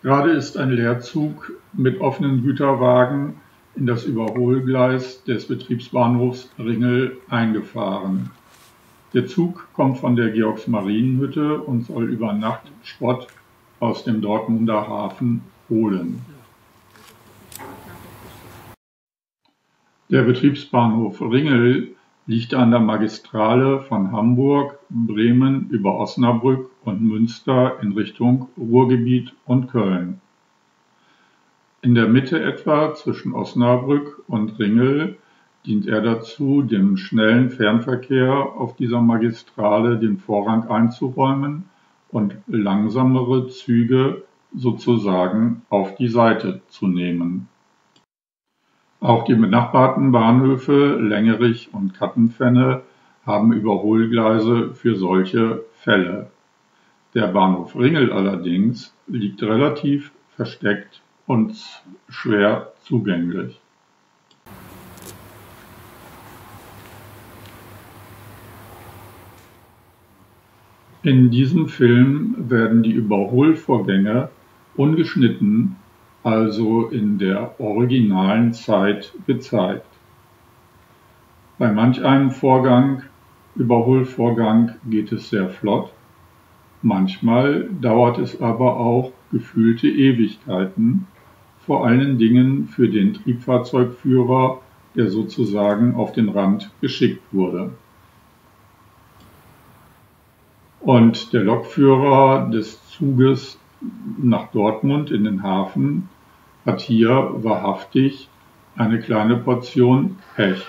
Gerade ist ein Leerzug mit offenen Güterwagen in das Überholgleis des Betriebsbahnhofs Ringel eingefahren. Der Zug kommt von der Georgs-Marienhütte und soll über Nacht Schrott aus dem Dortmunder Hafen holen. Der Betriebsbahnhof Ringel liegt an der Magistrale von Hamburg, Bremen über Osnabrück und Münster in Richtung Ruhrgebiet und Köln. In der Mitte etwa zwischen Osnabrück und Ringel dient er dazu, dem schnellen Fernverkehr auf dieser Magistrale den Vorrang einzuräumen und langsamere Züge sozusagen auf die Seite zu nehmen. Auch die benachbarten Bahnhöfe Lengerich und Kattenfenne haben Überholgleise für solche Fälle. Der Bahnhof Ringel allerdings liegt relativ versteckt und schwer zugänglich. In diesem Film werden die Überholvorgänge ungeschnitten, also in der originalen Zeit gezeigt. Bei manch einem Überholvorgang geht es sehr flott, manchmal dauert es aber auch gefühlte Ewigkeiten, vor allen Dingen für den Triebfahrzeugführer, der sozusagen auf den Rand geschickt wurde. Und der Lokführer des Zuges nach Dortmund in den Hafen hat hier wahrhaftig eine kleine Portion Pech.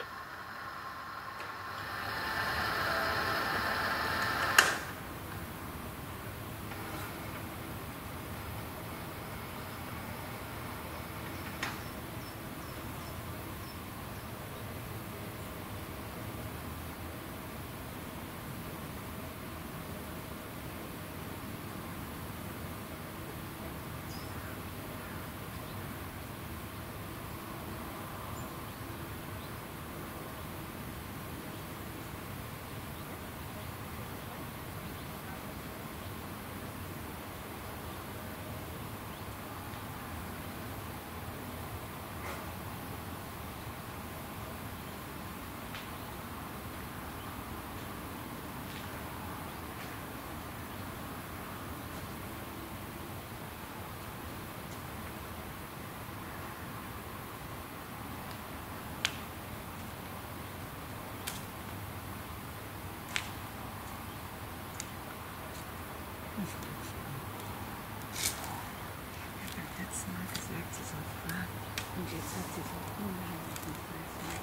Und jetzt hat sie so unheimlichen Preis.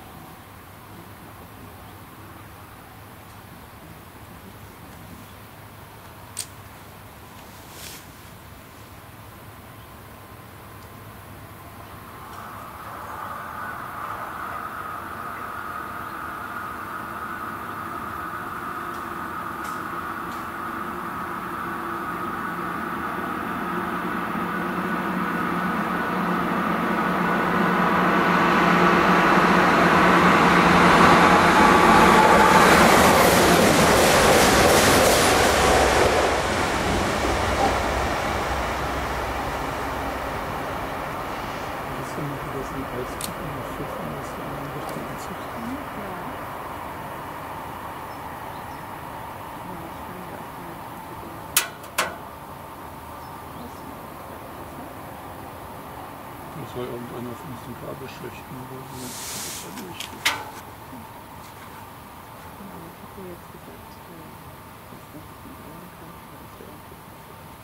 Das war irgendeiner von diesen Kabelschächten oder so. Das ist ja durchgeht. Ich hatte jetzt gesagt, dass das nicht mehr dauern kann, aber das wäre auch gut.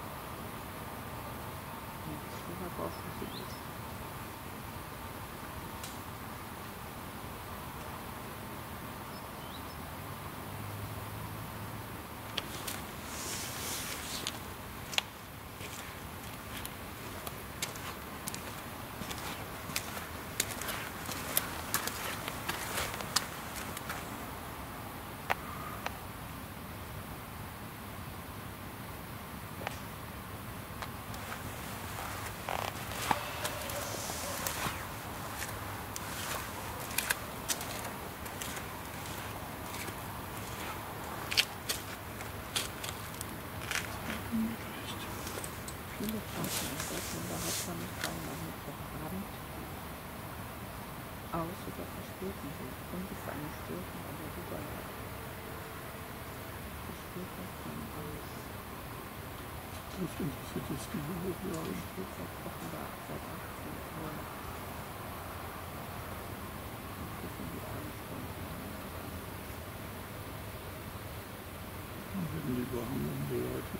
Das ist schon mal rausgeschickt. aus oder verspäten Sie. Und es ist eine Störung an der Überleitung. Versteht das dann aus? Das interessiert jetzt diese Hochlage. Das steht seit offenbar seit 18 Uhr. Das wissen die Einstellungen. Dann werden die Waren umgeleitet.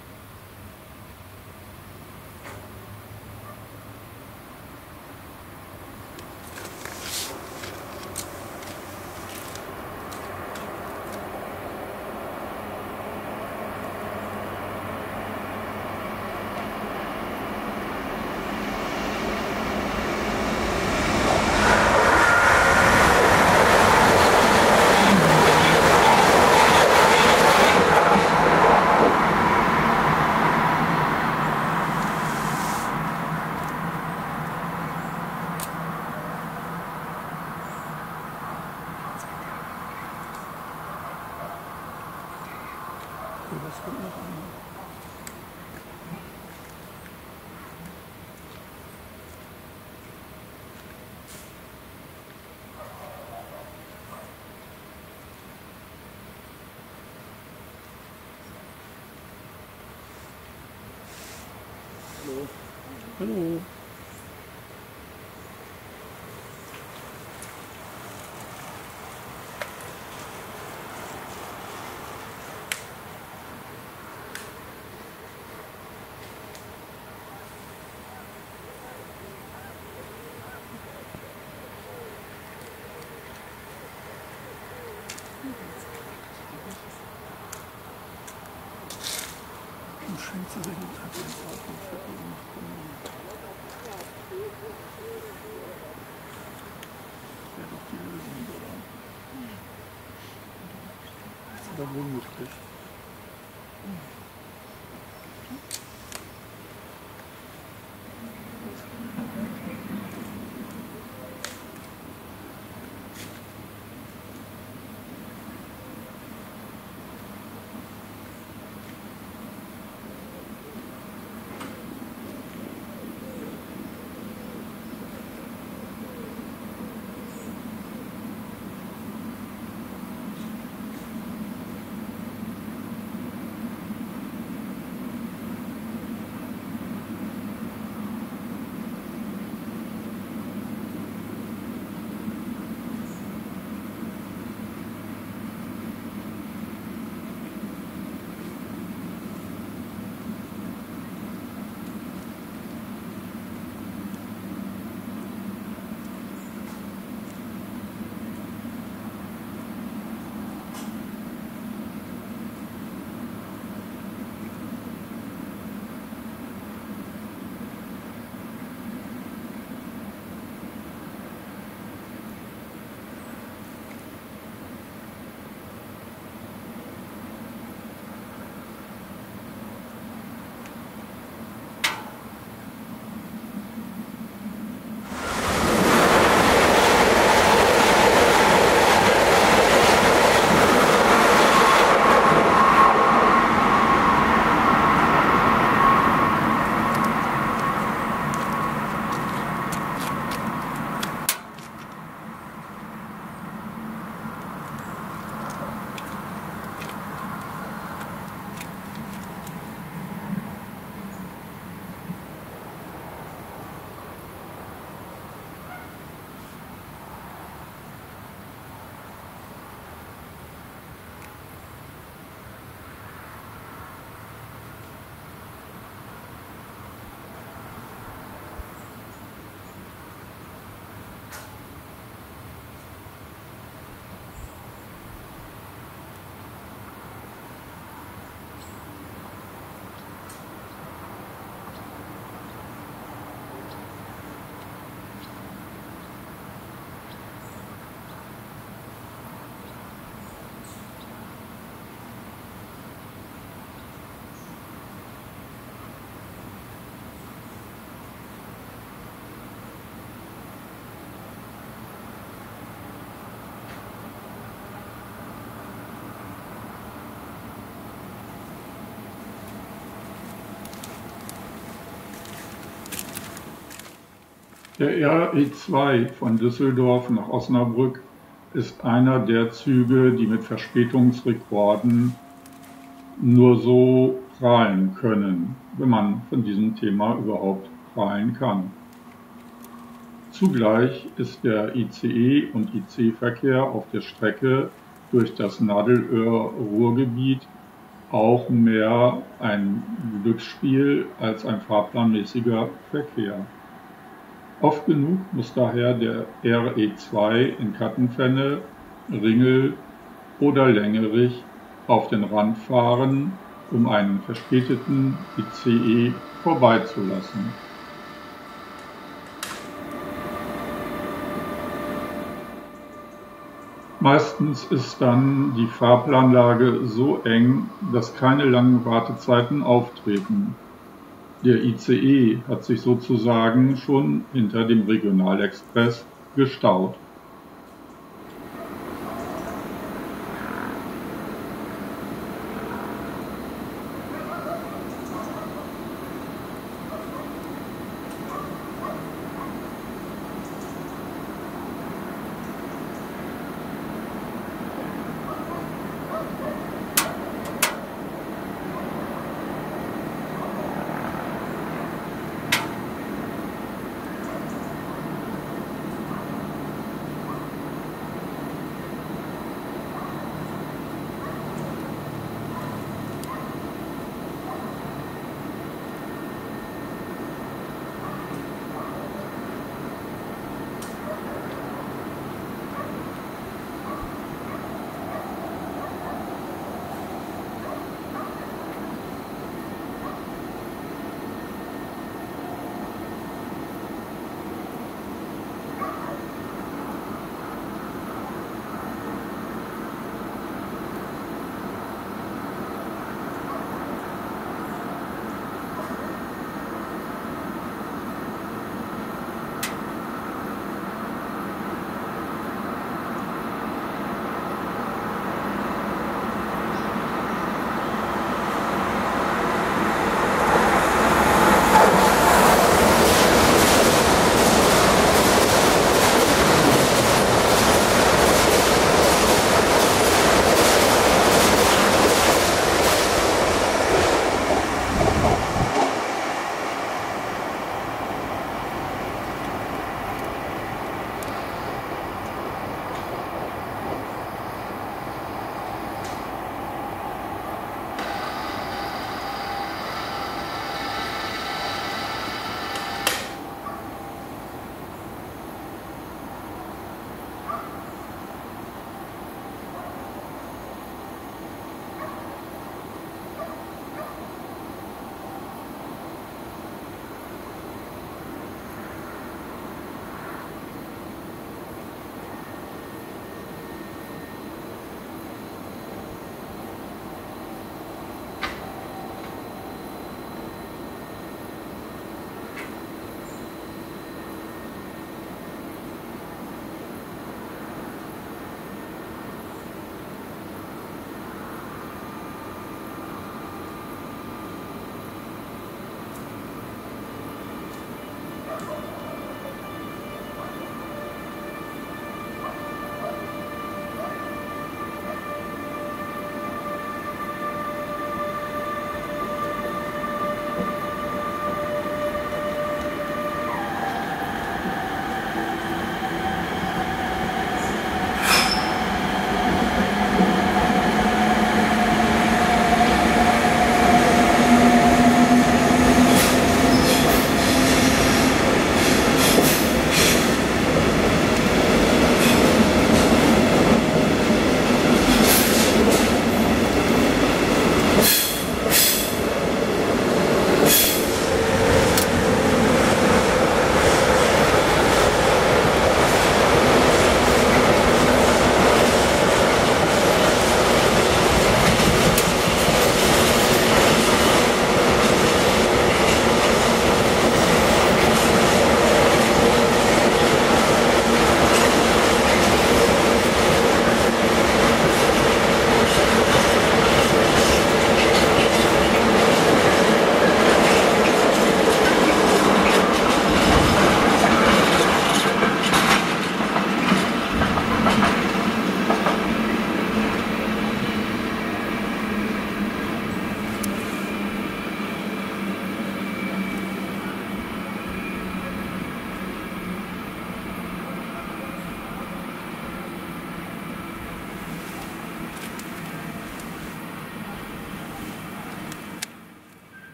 Okay, was kommt noch einmal? Hallo. Hallo. Du schenkst dir den Adventsordnung für den Nachkommen. Das wäre doch die Lösung, oder? Das hat er wohl gekriegt. Der RE2 von Düsseldorf nach Osnabrück ist einer der Züge, die mit Verspätungsrekorden nur so prahlen können, wenn man von diesem Thema überhaupt prahlen kann. Zugleich ist der ICE- und IC-Verkehr auf der Strecke durch das Nadelöhr-Ruhrgebiet auch mehr ein Glücksspiel als ein fahrplanmäßiger Verkehr. Oft genug muss daher der RE2 in Kattenfenne, Ringel oder Längerich auf den Rand fahren, um einen verspäteten ICE vorbeizulassen. Meistens ist dann die Fahrplanlage so eng, dass keine langen Wartezeiten auftreten. Der ICE hat sich sozusagen schon hinter dem Regionalexpress gestaut.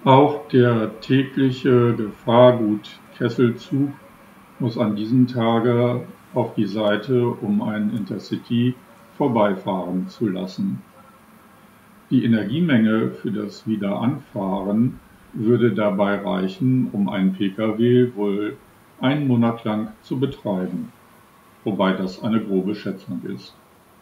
Auch der tägliche Gefahrgut-Kesselzug muss an diesem Tage auf die Seite, um ein Intercity vorbeifahren zu lassen. Die Energiemenge für das Wiederanfahren würde dabei reichen, um einen Pkw wohl einen Monat lang zu betreiben, wobei das eine grobe Schätzung ist.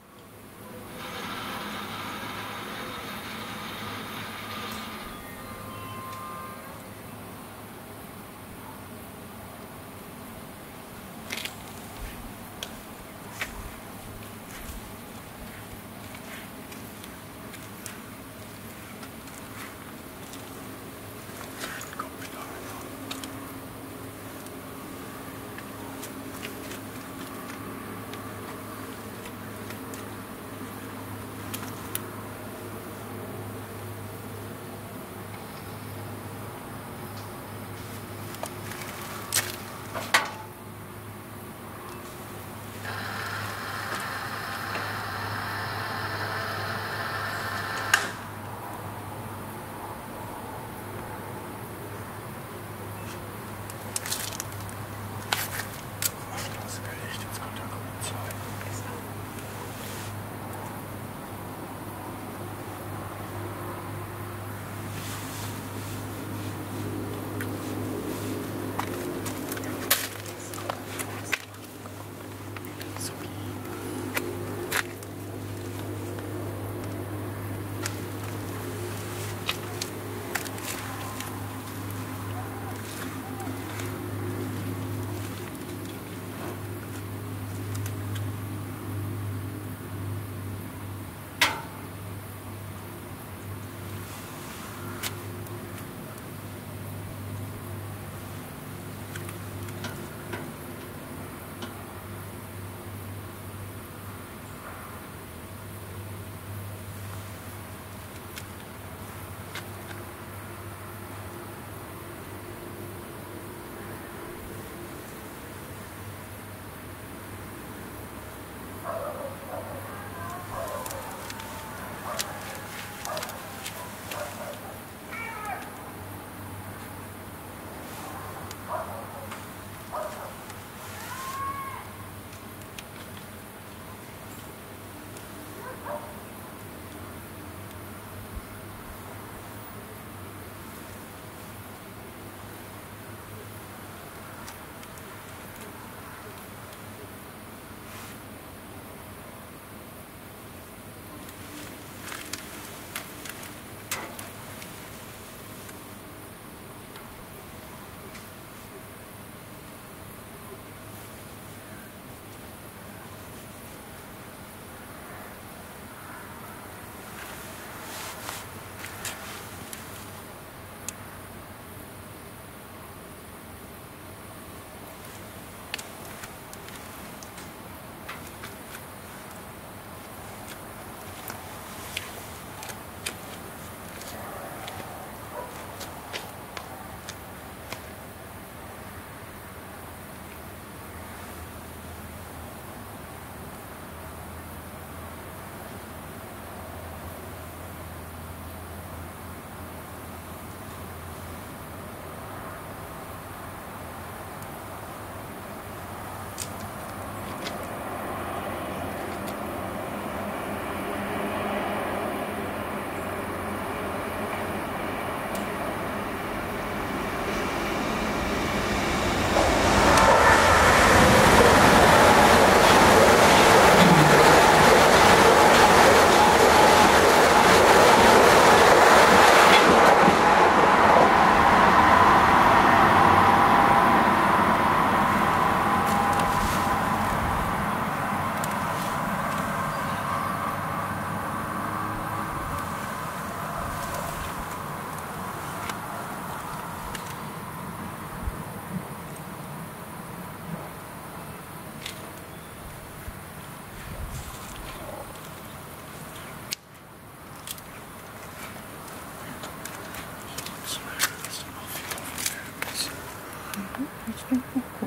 Ich bin auch gut.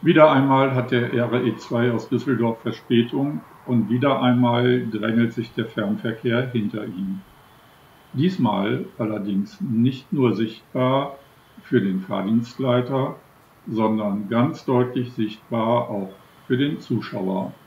Wieder einmal hat der RE2 aus Düsseldorf Verspätung und wieder einmal drängelt sich der Fernverkehr hinter ihm. Diesmal allerdings nicht nur sichtbar für den Fahrdienstleiter, sondern ganz deutlich sichtbar auch für den Zuschauer.